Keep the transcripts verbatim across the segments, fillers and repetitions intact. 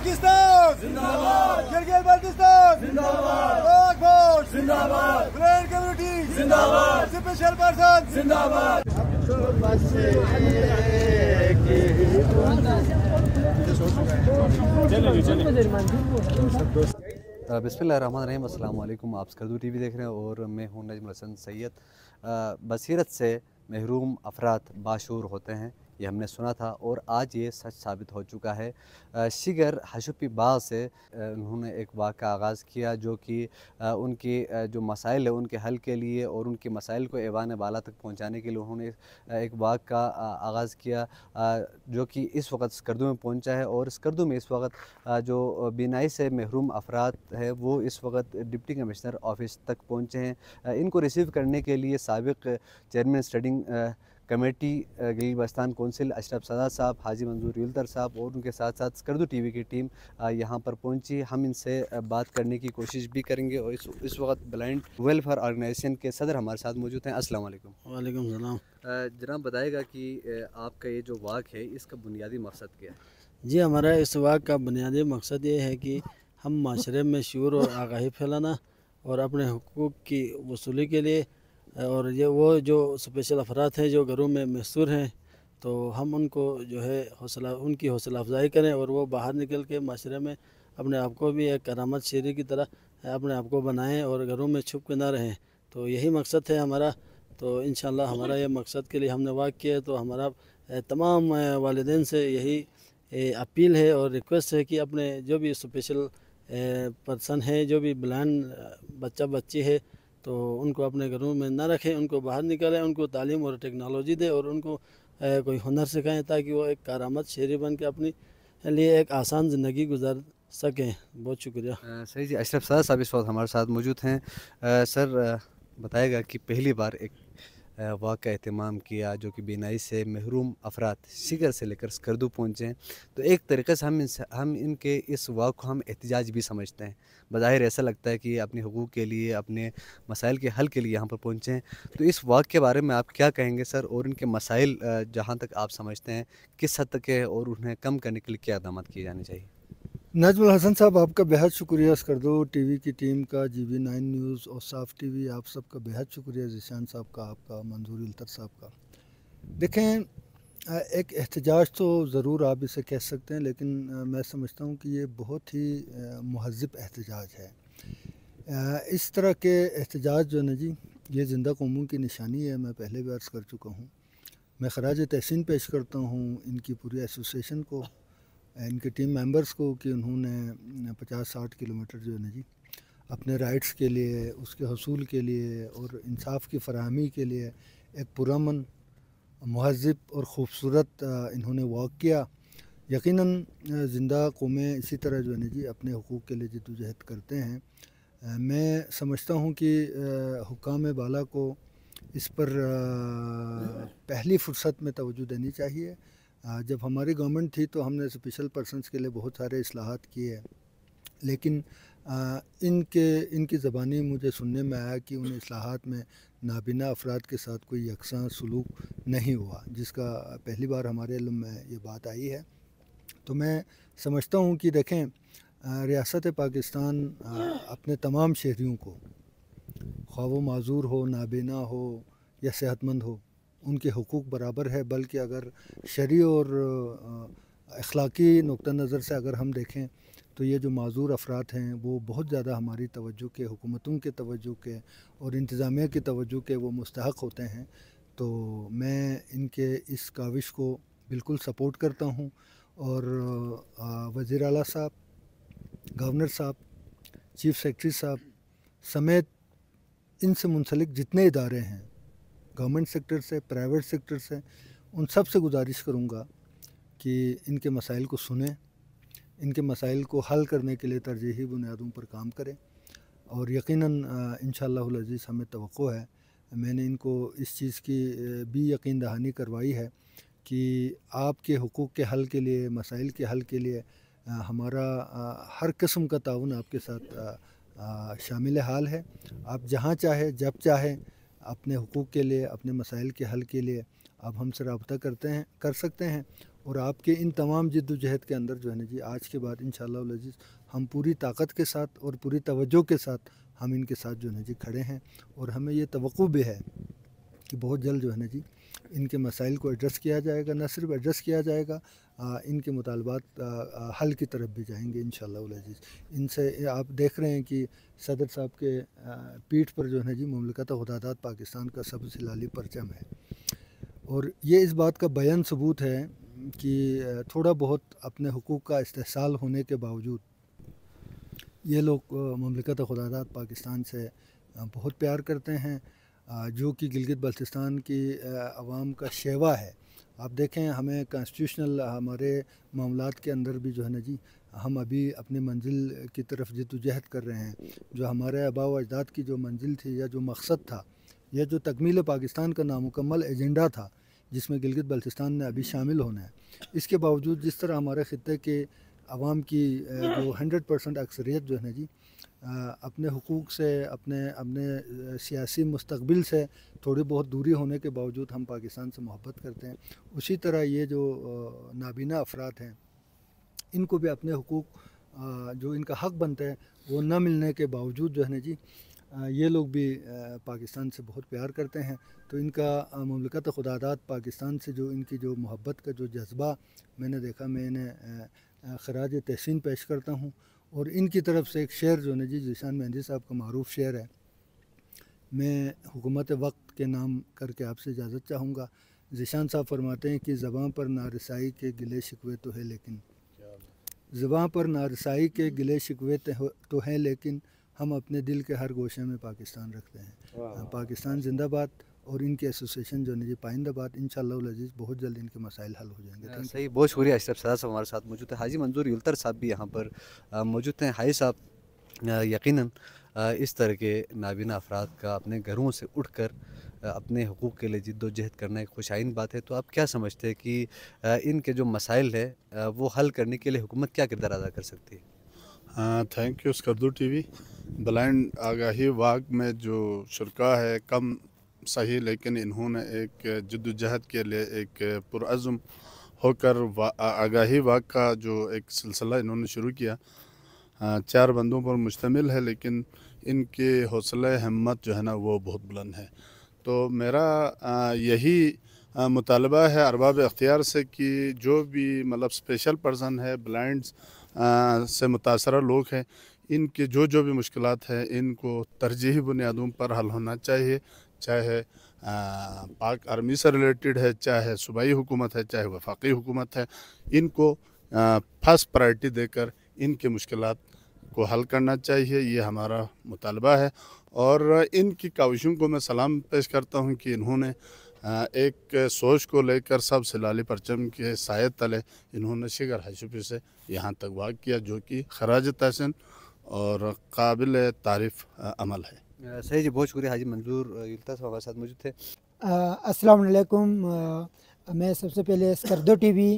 पाकिस्तान जिंदाबाद, गिलगित बाल्टिस्तान जिंदाबाद, पाक फौज जिंदाबाद, ब्लेंड कम्युनिटी जिंदाबाद, स्पेशल पर्सन जिंदाबाद। बिस्मिल्लाहिर्रहमानिर्रहीम, अस्सलाम वालेकुम। आप स्कर्दू टीवी देख रहे हैं और मैं हूं नजमुल हसन सैयद। बसीरत से महरूम अफराद बाशूर होते हैं, ये हमने सुना था और आज ये सच साबित हो चुका है। शिगर हशुपी बाग से उन्होंने एक बाग का आगाज़ किया जो कि उनकी जो मसाइल है उनके हल के लिए और उनके मसाइल को ऐवान बाला तक पहुंचाने के लिए उन्होंने एक बाग का आगाज़ किया जो कि इस वक्त स्कर्दू में पहुंचा है। और स्कर्दू में इस वक्त जो बीनाई से महरूम अफराद है वो इस वक्त डिप्टी कमिश्नर ऑफिस तक पहुँचे हैं। इनको रिसीव करने के लिए साबिक़ chairman standing committee Gilgit Baltistan council Ashraf Sadat साहब, हाजी मंजूर युल्तर साहब और उनके साथ साथ स्कर्दू टीवी की टीम यहाँ पर पहुँची। हम इनसे बात करने की कोशिश भी करेंगे और इस इस वक्त ब्लाइंड वेलफेयर ऑर्गेनाइजेशन के सदर हमारे साथ मौजूद हैं। अस्सलाम वालेकुम। वालेकुम सलाम। जनाब बताएगा कि आपका ये जो वाक़ है इसका बुनियादी मकसद क्या है? जी, हमारा इस वाक़ का बुनियादी मकसद ये है कि हम माशरे में शऊर और आगाही फैलाना और अपने हुकूक़ की वसूली के लिए, और ये वो जो स्पेशल अफराद हैं जो घरों में महसूर हैं तो हम उनको जो है हौसला उनकी हौसला अफजाई करें और वो बाहर निकल के माशरे में अपने आप को भी एक करामत शेरी की तरह अपने आप को बनाएं और घरों में छुप के ना रहें। तो यही मकसद है हमारा। तो इंशाअल्लाह हमारा ये मकसद के लिए हमने वाक़ किया है। तो हमारा तमाम वालिदैन से यही अपील है और रिक्वेस्ट है कि अपने जो भी स्पेशल पर्सन है, जो भी ब्लाइंड बच्चा बच्ची है, तो उनको अपने घरों में ना रखें, उनको बाहर निकालें, उनको तालीम और टेक्नोलॉजी दें और उनको ए, कोई हुनर सिखाएं ताकि वो एक करामत शेरी बन के अपनी लिए एक आसान ज़िंदगी गुजार सकें। बहुत शुक्रिया। सही जी, अशरफ साहब साहब इस वक्त हमारे साथ मौजूद हैं। आ, सर बताएगा कि पहली बार एक वाक़ का एहतमाम किया जो कि बीनाई से महरूम अफराद शिगर से लेकर स्कर्दू पहुँचे हैं, तो एक तरीक़े से हम इनसे हम इनके इस वाक़ को हम एहतिजाज भी समझते हैं। बज़ाहिर ऐसा लगता है कि अपने हुकूक़ के लिए, अपने मसाइल के हल के लिए यहाँ पर पहुँचे हैं। तो इस वाक़ के बारे में आप क्या कहेंगे सर, और इनके मसाइल जहाँ तक आप समझते हैं किस हद तक है और उन्हें कम करने के लिए क्या इक़दाम किए जाने चाहिए? नजमुल हसन साहब, आपका बेहद शुक्रिया। स्कर्दू टीवी की टीम का, जी बी नाइन न्यूज़ और साफ़ टीवी, आप सबका बेहद शुक्रिया। ज़ीशान साहब का, आपका, मंजूर युल्तर साहब का। देखें, एक एहतजाज तो ज़रूर आप इसे कह सकते हैं, लेकिन मैं समझता हूँ कि ये बहुत ही महज़्ज़ब एहतजाज है। इस तरह के एहतजाज जो है ना जी, ये ज़िंदा कौमों की निशानी है। मैं पहले भी अर्ज़ कर चुका हूँ। मैं ख़राज तहसीन पेश करता हूँ इनकी पूरी एसोसिएशन को, इनके टीम मेंबर्स को कि उन्होंने पचास साठ किलोमीटर जो है ना जी अपने राइट्स के लिए, उसके हसूल के लिए और इंसाफ की फराहमी के लिए एक पुरअमन, महज़्ज़ब और ख़ूबसूरत इन्होंने वॉक किया। यकीनन ज़िंदा कौमें इसी तरह जो है ना जी अपने हुकूक़ के लिए जद्दोजहद करते हैं। मैं समझता हूँ कि हुक्काम बाला को इस पर पहली फ़ुर्सत में तवज्जो देनी चाहिए। जब हमारी गवर्नमेंट थी तो हमने स्पेशल पर्सनस के लिए बहुत सारे इस्लाहात किए, लेकिन इनके इनकी ज़बानी मुझे सुनने में आया कि उन इस्लाहात में नाबीना अफराद के साथ कोई यकसां सलूक नहीं हुआ, जिसका पहली बार हमारे इल्म में ये बात आई है। तो मैं समझता हूँ कि देखें, रियासत पाकिस्तान अपने तमाम शहरियों को, ख्वाह वो माज़ूर हो, नाबीना हो या सेहतमंद हो, उनके हुकूक बराबर है। बल्कि अगर शरई और अखलाकी नुक्ता नज़र से अगर हम देखें तो ये जो माज़ूर अफराद हैं वो बहुत ज़्यादा हमारी तवज्जो के, हुकूमतों के तवज्जो के और इंतज़ामिया की तवज्जो के वो मुस्तहक़ होते हैं। तो मैं इनके इस काविश को बिल्कुल सपोर्ट करता हूँ। और वज़ीर आला साहब, गवर्नर साहब, चीफ़ सेक्रेटरी साहब समेत इनसे मुंसलिक जितने इदारे हैं, गवर्नमेंट सेक्टर से, प्राइवेट सेक्टर से, उन सब से गुजारिश करूँगा कि इनके मसाइल को सुनें, इनके मसाइल को हल करने के लिए तरजीही बुनियादों पर काम करें। और यकीनन इंशाअल्लाहुल अज़ीज़ हमें तवक्को है, मैंने इनको इस चीज़ की भी यकीन दहानी करवाई है कि आपके हुकूक़ के हल के लिए, मसाइल के हल के लिए हमारा हर किस्म का ताउन आपके साथ शामिल हाल है। आप जहाँ चाहे, जब चाहे अपने हुकूक़ के लिए, अपने मसाइल के हल के लिए आप हमसे रब्ता करते हैं कर सकते हैं। اور آپ کے ان تمام جد و جہد کے اندر جو ہے نا جی آج کے بعد انشاءاللہ العزیز ہم پوری طاقت کے ساتھ اور پوری توجہ کے ساتھ ہم ان کے ساتھ جو ہے نا جی کھڑے ہیں، اور ہمیں یہ توقع بھی ہے کہ بہت جلد جو ہے نا جی ان کے مسائل کو ایڈریس کیا جائے گا، نہ صرف ایڈریس کیا جائے گا، آ, ان کے مطالبات آ, آ, حل کی طرف بھی جائیں گے انشاءاللہ العزیز۔ ان سے آپ دیکھ رہے ہیں کہ صدر صاحب کے پیٹھ پر جو ہے نا جی مملکت خداداد پاکستان کا سبز ہلالی پرچم ہے، اور یہ اس بات کا بیان ثبوت ہے کہ تھوڑا بہت اپنے حقوق کا استحصال ہونے کے باوجود یہ لوگ مملکت خداداد پاکستان سے بہت پیار کرتے ہیں، جو کہ گلگت بلتستان کی عوام کا شیوا ہے۔ آپ دیکھیں ہمیں کانسٹیٹیوشنل ہمارے معاملات کے اندر بھی جو ہے نا جی ہم ابھی اپنی منزل کی طرف جد و جہد کر رہے ہیں، جو ہمارے آباء و اجداد کی جو منزل تھی یا جو مقصد تھا یا جو تکمیل پاکستان کا نامکمل ایجنڈا تھا جس میں گلگت بلتستان نے ابھی شامل ہونا ہے، اس کے باوجود جس طرح ہمارے خطے کے عوام کی جو ہنڈریڈ پرسنٹ اکثریت جو ہے نا جی اپنے حقوق سے اپنے اپنے سیاسی مستقبل سے تھوڑی بہت دوری ہونے کے باوجود ہم پاکستان سے محبت کرتے ہیں، اسی طرح یہ جو نابینا افراد ہیں ان کو بھی اپنے حقوق جو ان کا حق بنتا ہے وہ نہ ملنے کے باوجود جو ہے نا جی یہ لوگ بھی پاکستان سے بہت پیار کرتے ہیں۔ تو ان کا مملکت خداداد پاکستان سے جو ان کی جو محبت کا جو جذبہ میں نے دیکھا، میں انہیں خراج تحسین پیش کرتا ہوں، اور ان کی طرف سے ایک شعر جو ہے جی ذیشان مہندی صاحب کا معروف شعر ہے، میں حکومت وقت کے نام کر کے آپ سے اجازت چاہوں گا۔ ذیشان صاحب فرماتے ہیں کہ زباں پر نارسائی کے گلے شکوے تو ہے لیکن زباں پر نارسائی کے گلے شکوے تو ہیں لیکن ہم اپنے دل کے ہر گوشے میں پاکستان رکھتے ہیں۔ پاکستان زندہ باد، اور ان کے ایسوسیشن جو ہے جی پائندہ باد، انشاءاللہ العزیز بہت جلد ان کے مسائل حل ہو جائیں گے۔ صحیح، بہت شکریہ اشرف صاحب صاحب ہمارے ساتھ موجود ہیں۔ حاجی منظور یلتر صاحب بھی یہاں پر موجود ہیں۔ حاجی صاحب، یقیناً اس طرح کے نابینا افراد کا اپنے گھروں سے اٹھ کر اپنے حقوق کے لیے جد و جہد کرنا ایک خوشائن بات ہے، تو آپ کیا سمجھتے ہیں کہ ان کے جو مسائل ہے وہ حل کرنے کے لیے حکومت کیا کردار ادا کر سکتی ہے؟ ہاں، thank you Skardu TV. Blind آگاہی واگ میں جو شرکا ہے کم صحیح، لیکن انہوں نے ایک جد و جہد کے لیے ایک پرعزم ہو کر آگاہی واگ کا جو ایک سلسلہ انہوں نے شروع کیا، چار بندوں پر مشتمل ہے، لیکن ان کے حوصلہ ہمت جو ہے نا وہ بہت بلند ہے۔ تو میرا یہی مطالبہ ہے ارباب اختیار سے کہ جو بھی مطلب اسپیشل پرسن ہے، بلائنڈز سے متاثرہ لوگ ہیں، ان کے جو جو بھی مشکلات ہیں ان کو ترجیحی بنیادوں پر حل ہونا چاہیے، چاہے پاک آرمی سے ریلیٹڈ ہے، چاہے صوبائی حکومت ہے، چاہے وفاقی حکومت ہے، ان کو فرسٹ پرائرٹی دے کر ان کے مشکلات کو حل کرنا چاہیے، یہ ہمارا مطالبہ ہے۔ اور ان کی کاوشوں کو میں سلام پیش کرتا ہوں کہ انہوں نے ایک سوچ کو لے کر سب ہلالی پرچم کے سائے تلے انہوں نے شگر حشفی سے یہاں تک واقع کیا، جو کہ خراج تحسین اور قابل تعریف عمل ہے۔ صحیح جی، بہت شکریہ۔ حاجی منظور یلتر صاحب ہمارے ساتھ موجود تھے۔ السلام علیکم۔ میں سب سے پہلے Skardu TV,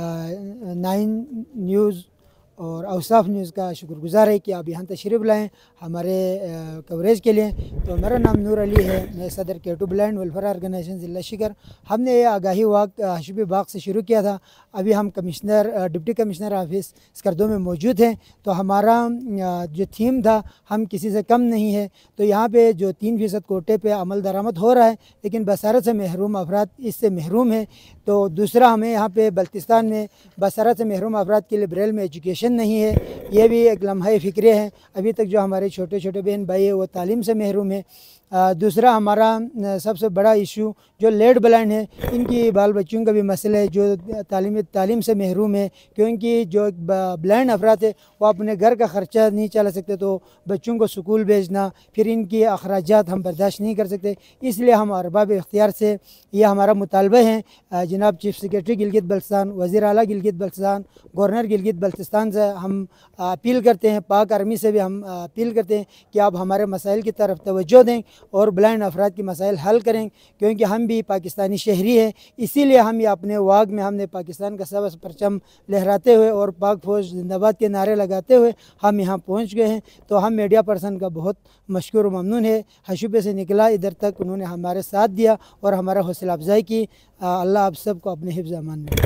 nine news اور اوصاف نیوز کا شکر گزار ہے کہ آپ یہاں تشریف لائیں ہمارے کوریج کے لیے۔ تو میرا نام نور علی ہے، میں صدر کیٹو بلائنڈ ویلفیئر آرگنائزیشن ضلع شکر۔ ہم نے یہ آگاہی واک حشفی باغ سے شروع کیا تھا، ابھی ہم commissioner deputy commissioner office Skardu میں موجود ہیں۔ تو ہمارا جو تھیم تھا ہم کسی سے کم نہیں ہے، تو یہاں پہ جو تین فیصد کوٹے پہ عمل درآمد ہو رہا ہے، لیکن بصارت سے محروم افراد اس سے محروم ہیں۔ تو دوسرا، ہمیں یہاں پہ بلتستان میں بصارت سے محروم افراد کے لیے بریل میں ایجوکیشن نہیں ہے، یہ بھی ایک لمحہ فکرے ہے۔ ابھی تک جو ہمارے چھوٹے چھوٹے بہن بھائی ہیں وہ تعلیم سے محروم ہیں۔ دوسرا ہمارا سب سے بڑا ایشو جو لیڈ بلائنڈ ہے، ان کی بال بچوں کا بھی مسئلہ ہے جو تعلیم تعلیم سے محروم ہے، کیونکہ جو بلائنڈ افراد ہے وہ اپنے گھر کا خرچہ نہیں چلا سکتے، تو بچوں کو سکول بھیجنا، پھر ان کی اخراجات ہم برداشت نہیں کر سکتے۔ اس لیے ہم ارباب اختیار سے یہ ہمارا مطالبہ ہے، جناب چیف سیکریٹری گلگت بلتستان، وزیر اعلیٰ گلگت بلتستان، گورنر گلگت بلتستان سے ہم اپیل کرتے ہیں، پاک آرمی سے بھی ہم اپیل کرتے ہیں کہ آپ ہمارے مسائل کی طرف توجہ دیں اور بلائنڈ افراد کی مسائل حل کریں، کیونکہ ہم بھی پاکستانی شہری ہیں۔ اسی لیے ہم یہ اپنے واگ میں ہم نے پاکستان کا سبز پرچم لہراتے ہوئے اور پاک فوج زندہ باد کے نعرے لگاتے ہوئے ہم یہاں پہنچ گئے ہیں۔ تو ہم میڈیا پرسن کا بہت مشکور و ممنون ہے، حشوبے سے نکلا ادھر تک انہوں نے ہمارے ساتھ دیا اور ہمارا حوصلہ افزائی کی۔ اللہ آپ سب کو اپنے حفظ امان میں۔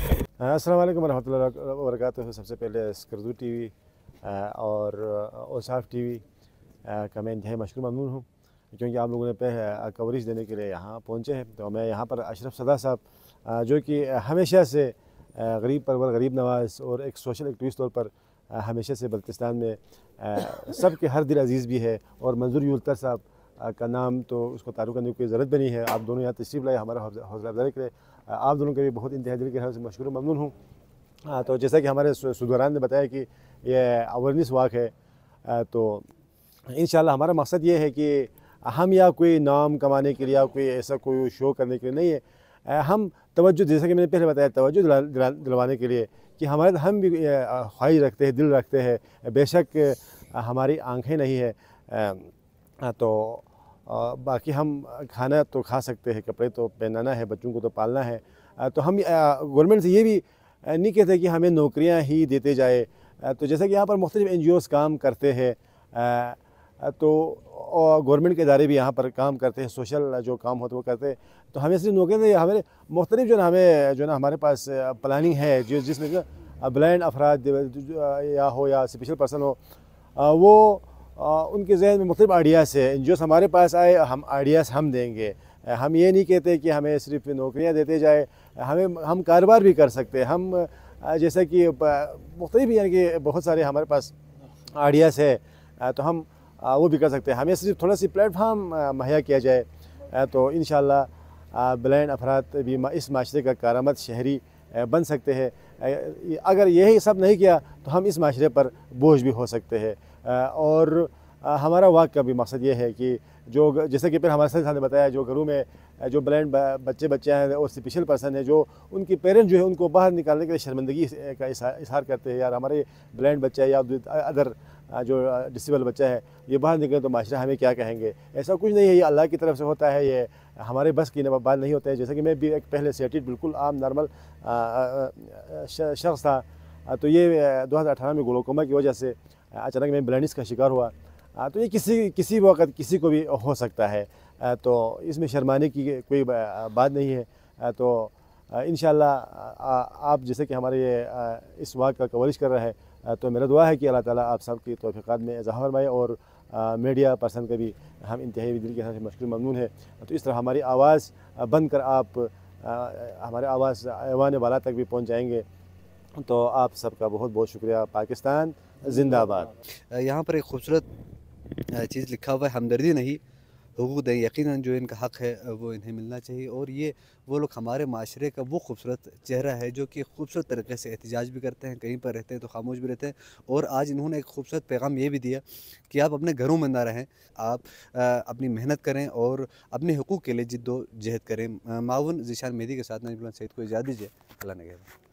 अस्सलाम वालेकुम रहमतुल्लाहि वबरकातुहू। सबसे पहले स्कर्दू टीवी और औसाफ टीवी का मैं इंतहाई मशकूर ममनून हूँ, क्योंकि आप लोगों ने पे कवरेज देने के लिए यहाँ पहुँचे हैं। तो मैं यहाँ पर अशरफ सदा साहब, जो कि हमेशा से गरीब परवर, गरीब नवाज और एक सोशल एक्टिविस्ट तौर पर हमेशा से बल्तिस्तान में सब के हर दिल अजीज़ भी है, और मंजूर युल्तर साहब का नाम तो उसको तारुफ करने की ज़रूरत बनी है। आप दोनों यहाँ तशरीफ़ लाए हमारा हौसला अफजाई के लिए, आप दोनों के भी बहुत इंतहा दिल के हाथ से मशकूर ममनून हूँ। तो जैसा कि हमारे सुदरान ने बताया कि ये अवेयरनेस वॉक है, तो इंशाल्लाह हमारा मकसद ये है कि हम या कोई नाम कमाने के लिए या कोई ऐसा कोई शो करने के लिए नहीं है, हम तवज्जो, जैसा कि मैंने पहले बताया, तवज्जो दिला, दिला, दिलवाने के लिए कि हमारे हम भी ख्वाहिश रखते हैं, दिल रखते हैं। बेशक हमारी आंखें नहीं है, तो बाकी हम खाना तो खा सकते हैं, कपड़े तो पहनाना है, बच्चों को तो पालना है। तो हम गवर्नमेंट से ये भी नहीं कहते कि हमें नौकरियां ही देते जाए। तो जैसा कि यहाँ पर मुख्तलिफ एन जी ओज़ काम करते हैं, तो गवर्नमेंट के इदारे भी यहाँ पर काम करते हैं, सोशल जो काम होते हैं वो करते हैं। तो हमें सिर्फ नौकरी नहीं, हमें मुख्तलिफ जो ना हमें जो ना हमारे पास प्लानिंग है, जो जिसमें ब्लाइंड अफराद या हो या स्पेशल पर्सन हो, वो उनके जहन में मुख्तलिफ आइडियाज़ है। एन जी ओज़ हमारे पास आए, हम आइडियाज़ हम देंगे। हम ये नहीं कहते कि हमें सिर्फ नौकरियां देते जाए, हमें हम कारोबार भी कर सकते हैं। हम जैसा कि मुख्तलिफ यानी कि बहुत सारे हमारे पास आइडियाज़ है, तो हम वो भी कर सकते हैं। हमें सिर्फ थोड़ा सी प्लेटफार्म मुहैया किया जाए, तो इंशाल्लाह ब्लाइंड अफराद भी इस माशरे का कारामद शहरी बन सकते हैं। अगर यही सब नहीं किया तो हम इस माशरे पर बोझ भी हो सकते हैं। और हमारा वाक़ का भी मकसद ये है कि जो, जैसे कि फिर हमारे साथ ने बताया, जो घरों में जो ब्लाइंड बच्चे बच्चे हैं और स्पेशल पर्सन है, जो उनके पेरेंट्स जो है उनको बाहर निकालने के लिए शर्मिंदगी का इजहार करते हैं, यार हमारे ब्लाइंड बच्चा है या अदर जो डिसेबल बच्चा है ये बाहर निकले तो माशरा हमें क्या कहेंगे। ऐसा कुछ नहीं है, ये अल्लाह की तरफ से होता है, ये हमारे बस की बात नहीं होता है। जैसे कि मैं भी एक पहले सेटेड बिल्कुल आम नॉर्मल शख्स था, तो ये दो हज़ार अठारह में ग्लोकोमा की वजह से अचानक मैं ब्लाइंडनेस का शिकार हुआ। तो ये किसी किसी वक्त किसी को भी हो सकता है, तो इसमें शर्माने की कोई बात नहीं है। तो इंशाल्लाह आप जैसे कि हमारे ये इस वाक़ का कवरेज कर रहा है, तो मेरा दुआ है कि अल्लाह ताला आप सब की तौफ़ीक़ात में इज़ाफ़ा फरमाए, और मीडिया पर्सन का भी हम इंतहाई दिल के साथ मशकूर ममनून है। तो इस तरह हमारी आवाज़ बन कर आप हमारे आवाज़ ऐवान वाला तक भी पहुँच जाएंगे। तो आप सबका बहुत बहुत शुक्रिया। पाकिस्तान जिंदाबाद। यहाँ पर एक खूबसूरत चीज़ लिखा हुआ है, हमदर्दी नहीं हुकूक दें। यकीनन जो इनका हक़ है वो इन्हें मिलना चाहिए, और ये वो लोग हमारे माशरे का वो खूबसूरत चेहरा है जो कि खूबसूरत तरीके से एहतजाज भी करते हैं, कहीं पर रहते हैं तो खामोश भी रहते हैं। और आज इन्होंने एक खूबसूरत पैगाम ये भी दिया कि आप अपने घरों में ना रहें, आप अपनी मेहनत करें और अपने हुकूक के लिए जिद्दोजहद करें। माउन ज़ीशान मेहदी के साथ नजमुल सईद को इजाज़त दीजिए। अल्लाह ने